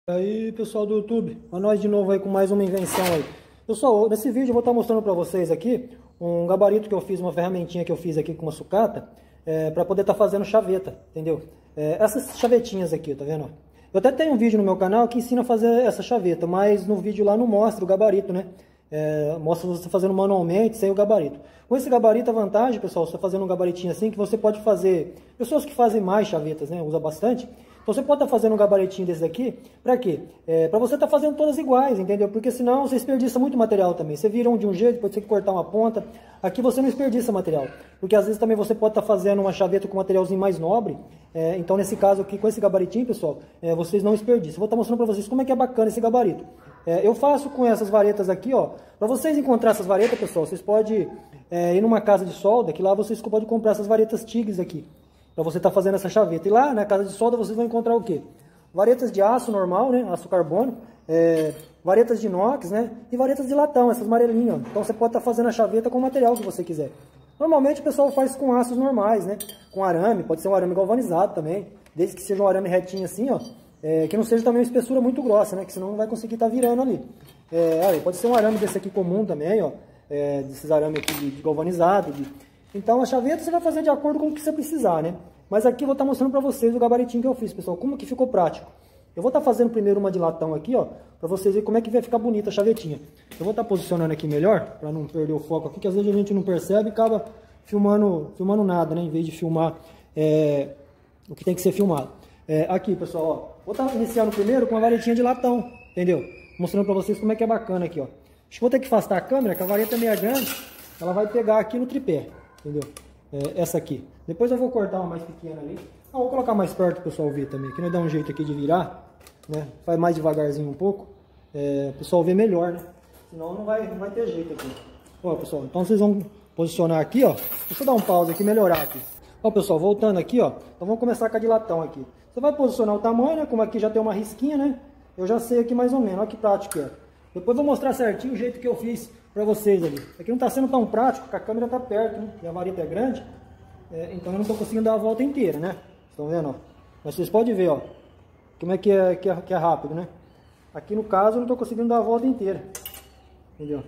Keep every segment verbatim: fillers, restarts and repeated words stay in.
E aí, pessoal do YouTube, a nós de novo aí com mais uma invenção aí. Pessoal, nesse vídeo eu vou estar mostrando para vocês aqui um gabarito que eu fiz, uma ferramentinha que eu fiz aqui com uma sucata, é, para poder estar fazendo chaveta, entendeu? É, essas chavetinhas aqui, tá vendo? Eu até tenho um vídeo no meu canal que ensina a fazer essa chaveta, mas no vídeo lá não mostra o gabarito, né? É, mostra você fazendo manualmente, sem o gabarito. Com esse gabarito, a vantagem, pessoal, você fazendo um gabaritinho assim, que você pode fazer... Pessoas que fazem mais chavetas, né? Usa bastante. Então você pode estar fazendo um gabaritinho desse daqui, para quê? É, para você estar fazendo todas iguais, entendeu? Porque senão você desperdiça muito material também. Você vira um de um jeito, depois você tem que cortar uma ponta. Aqui você não desperdiça material. Porque às vezes também você pode estar fazendo uma chaveta com materialzinho mais nobre. É, então nesse caso aqui, com esse gabaritinho, pessoal, é, vocês não desperdiçam. Eu vou estar mostrando para vocês como é que é bacana esse gabarito. É, eu faço com essas varetas aqui, ó. Para vocês encontrar essas varetas, pessoal, vocês podem é, ir numa casa de solda, que lá vocês podem comprar essas varetas Tigres aqui, para você estar tá fazendo essa chaveta. E lá na casa de solda vocês vão encontrar o quê? Varetas de aço normal, né? Aço carbono, é, varetas de inox, né? E varetas de latão, essas amarelinhas, ó. Então você pode estar tá fazendo a chaveta com o material que você quiser. Normalmente o pessoal faz com aços normais, né? Com arame, pode ser um arame galvanizado também, desde que seja um arame retinho assim, ó. É, que não seja também uma espessura muito grossa, né? Que senão não vai conseguir estar tá virando ali. É, aí, pode ser um arame desse aqui comum também, ó. É, desses arames aqui de, de galvanizado. De... Então a chaveta você vai fazer de acordo com o que você precisar, né? Mas aqui eu vou estar tá mostrando para vocês o gabaritinho que eu fiz, pessoal. Como que ficou prático. Eu vou estar tá fazendo primeiro uma de latão aqui, ó. Para vocês verem como é que vai ficar bonita a chavetinha. Eu vou estar tá posicionando aqui melhor, para não perder o foco aqui, que às vezes a gente não percebe e acaba filmando, filmando nada, né? Em vez de filmar é, o que tem que ser filmado. É, aqui, pessoal, ó. Vou estar tá iniciando primeiro com uma varetinha de latão, entendeu? Mostrando para vocês como é que é bacana aqui, ó. Acho que vou ter que afastar a câmera, que a vareta é meio grande. Ela vai pegar aqui no tripé, entendeu? É, essa aqui. Depois eu vou cortar uma mais pequena ali. Ah, vou colocar mais perto para o pessoal ver também. Que nós dá um jeito aqui de virar, né? Faz mais devagarzinho um pouco. É, o pessoal ver melhor, né? Senão não vai, não vai ter jeito aqui. Ó, pessoal, então vocês vão posicionar aqui, ó. Deixa eu dar um pause aqui, melhorar aqui. Ó, pessoal, voltando aqui, ó. Então vamos começar com a de latão aqui. Você vai posicionar o tamanho, né? Como aqui já tem uma risquinha, né? Eu já sei aqui mais ou menos. Olha que prático que é. Depois eu vou mostrar certinho o jeito que eu fiz para vocês ali. Aqui não está sendo tão prático, porque a câmera está perto, né? E a vareta é grande. É, então eu não estou conseguindo dar a volta inteira, né? Estão vendo, ó? Mas vocês podem ver, ó. Como é que é, que é, que é rápido, né? Aqui no caso eu não estou conseguindo dar a volta inteira. Entendeu?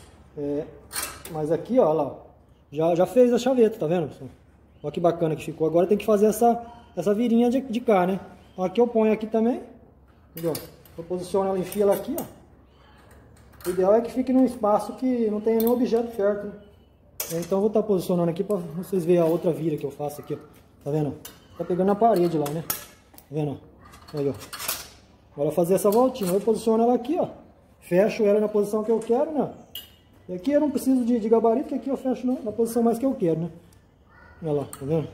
É, mas aqui, ó, lá, ó, já, já fez a chaveta, tá vendo, pessoal? Olha que bacana que ficou. Agora tem que fazer essa, essa virinha de, de cá, né? Então aqui eu ponho aqui também. Entendeu? Eu posiciono ela, enfio ela aqui, ó. O ideal é que fique num espaço que não tenha nenhum objeto perto, né? Então eu vou estar posicionando aqui para vocês verem a outra vira que eu faço aqui, ó. Tá vendo? Tá pegando na parede lá, né? Tá vendo? Aí, ó. Agora fazer essa voltinha. Eu posiciono ela aqui, ó. Fecho ela na posição que eu quero, né? E aqui eu não preciso de, de gabarito, porque aqui eu fecho na, na posição mais que eu quero, né? Olha lá, tá vendo?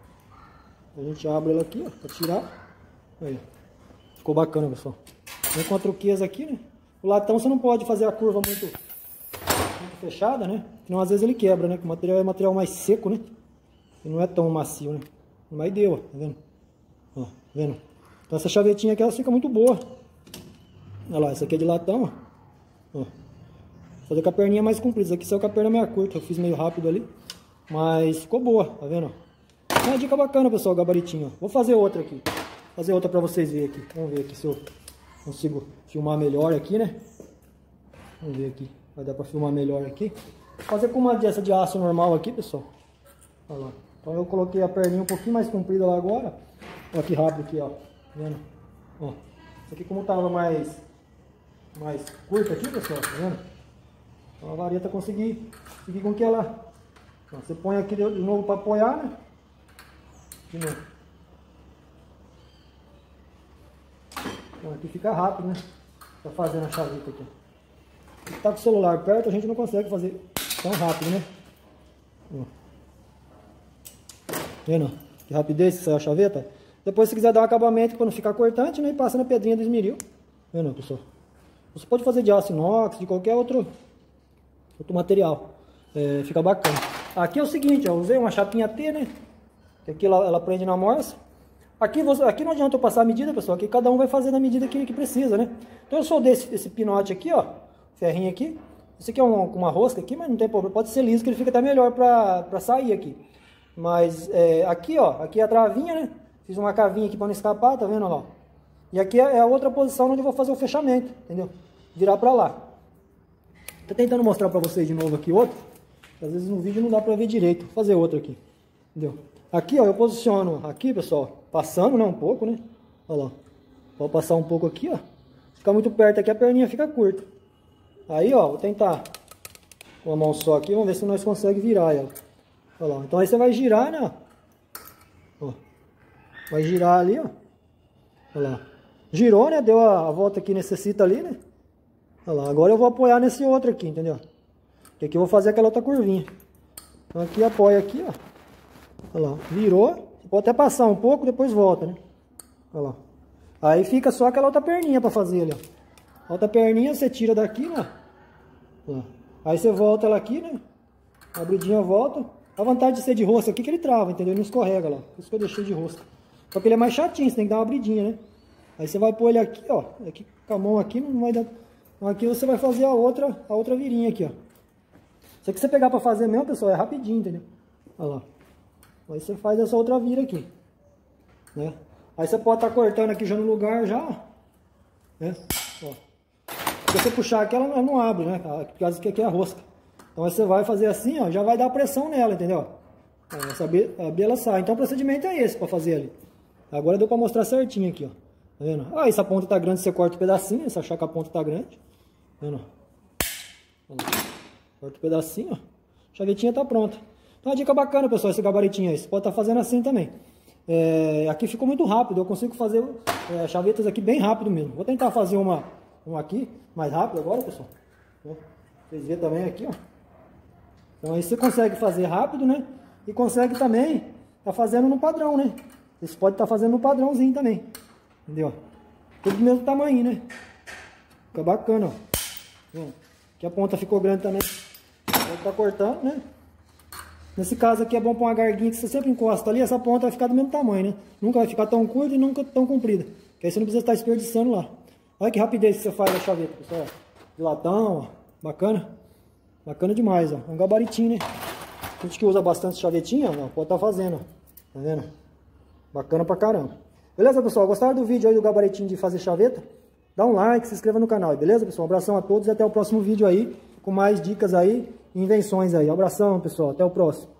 A gente abre ela aqui, ó, pra tirar. Aí, ficou bacana, pessoal. Vem com a truqueza aqui, né? O latão você não pode fazer a curva muito, muito fechada, né? Senão às vezes ele quebra, né? Porque o material é material mais seco, né? E não é tão macio, né? Mas deu, ó, tá vendo? Ó, tá vendo? Então essa chavetinha aqui ela fica muito boa. Olha lá, essa aqui é de latão, ó. Ó. Vou fazer com a perninha mais comprida. Isso aqui saiu com a perna meio curta, eu fiz meio rápido ali. Mas ficou boa, tá vendo? É uma dica bacana, pessoal, o gabaritinho. Ó. Vou fazer outra aqui. Vou fazer outra pra vocês verem aqui. Vamos ver aqui se eu consigo filmar melhor aqui, né? Vamos ver aqui. Vai dar pra filmar melhor aqui. Vou fazer com uma dessa de aço normal aqui, pessoal. Olha lá. Então eu coloquei a perninha um pouquinho mais comprida lá agora. Olha que rápido aqui, ó. Tá vendo? Ó. Isso aqui como tava mais, mais curta aqui, pessoal, tá vendo? Então a vareta consegui, consegui com que ela... Então, você põe aqui de novo para apoiar, né? De novo. Então aqui fica rápido, né? Tá fazendo a chaveta aqui. Se tá com o celular perto, a gente não consegue fazer tão rápido, né? Ó. Vendo? Que rapidez que saiu a chaveta. Depois, se quiser dar um acabamento para não ficar cortante, né? E passa na pedrinha do esmeril. Vendo, pessoal? Você pode fazer de aço inox, de qualquer outro, outro material. É, fica bacana. Aqui é o seguinte, ó, eu usei uma chapinha T, né? Que aqui ela, ela prende na morsa. Aqui, você, aqui não adianta eu passar a medida, pessoal. Aqui cada um vai fazer na medida que, que precisa, né? Então eu soldei esse, esse pinote aqui, ó. Ferrinho aqui. Esse aqui é uma, uma rosca aqui, mas não tem problema. Pode ser liso, que ele fica até melhor pra, pra sair aqui. Mas é, aqui, ó. Aqui é a travinha, né? Fiz uma cavinha aqui pra não escapar, tá vendo, ó? E aqui é a outra posição onde eu vou fazer o fechamento, entendeu? Virar pra lá. Tô tentando mostrar pra vocês de novo aqui outro. Às vezes no vídeo não dá pra ver direito. Vou fazer outro aqui, entendeu? Aqui, ó, eu posiciono aqui, pessoal, passando, né, um pouco, né? Olha lá. Vou passar um pouco aqui, ó. Fica muito perto aqui, a perninha fica curta. Aí, ó, vou tentar com a mão só aqui, vamos ver se nós conseguimos virar ela. Olha lá. Então aí você vai girar, né? Ó. Vai girar ali, ó. Olha lá. Girou, né? Deu a, a volta que necessita ali, né? Olha lá. Agora eu vou apoiar nesse outro aqui, entendeu? Porque aqui eu vou fazer aquela outra curvinha. Então aqui apoia aqui, ó. Olha lá. Virou. Você pode até passar um pouco, depois volta, né? Olha lá. Aí fica só aquela outra perninha pra fazer ali, ó. Outra perninha você tira daqui, né? Olha lá. Aí você volta ela aqui, né? A abridinha volta. A vantagem de ser de rosca aqui é que ele trava, entendeu? Ele não escorrega lá. Por isso que eu deixei de rosca. Só que ele é mais chatinho, você tem que dar uma abridinha, né? Aí você vai pôr ele aqui, ó. Aqui, com a mão aqui não vai dar... Aqui você vai fazer a outra, a outra virinha aqui, ó. Isso aqui você pegar pra fazer mesmo, pessoal, é rapidinho, entendeu? Olha lá. Aí você faz essa outra vira aqui, né? Aí você pode estar tá cortando aqui já no lugar, já, né? Ó. Se você puxar aqui, ela não abre, né? Por causa que aqui é a rosca. Então aí você vai fazer assim, ó, já vai dar pressão nela, entendeu? Essa abelha ela sai. Então o procedimento é esse para fazer ali. Agora deu para mostrar certinho aqui, ó. Tá vendo? Ah, essa ponta tá grande, você corta um pedacinho, se achar que a ponta tá grande. Tá vendo? Corta um pedacinho, ó. A chavetinha tá pronta. Então uma dica bacana, pessoal, esse gabaritinho aí. Você pode estar tá fazendo assim também. É, aqui ficou muito rápido, eu consigo fazer é, chavetas aqui bem rápido mesmo. Vou tentar fazer uma, uma aqui, mais rápido agora, pessoal. Ó, vocês verem também aqui, ó. Então aí você consegue fazer rápido, né? E consegue também tá fazendo no padrão, né? Você pode estar tá fazendo no padrãozinho também. Entendeu? Tudo do mesmo tamanho, né? Fica bacana, ó. Aqui a ponta ficou grande também. Pode tá cortando, né? Nesse caso aqui é bom pôr uma garguinha que você sempre encosta ali, essa ponta vai ficar do mesmo tamanho, né? Nunca vai ficar tão curta e nunca tão comprida. Que aí você não precisa estar desperdiçando lá. Olha que rapidez que você faz a chaveta, pessoal. De latão, ó. Bacana. Bacana demais, ó. É um gabaritinho, né? A gente que usa bastante chavetinha, ó, pode estar fazendo, ó. Tá vendo? Bacana pra caramba. Beleza, pessoal? Gostaram do vídeo aí do gabaritinho de fazer chaveta? Dá um like, se inscreva no canal, beleza, pessoal? Um abração a todos e até o próximo vídeo aí, com mais dicas aí e invenções aí. Um abração, pessoal. Até o próximo.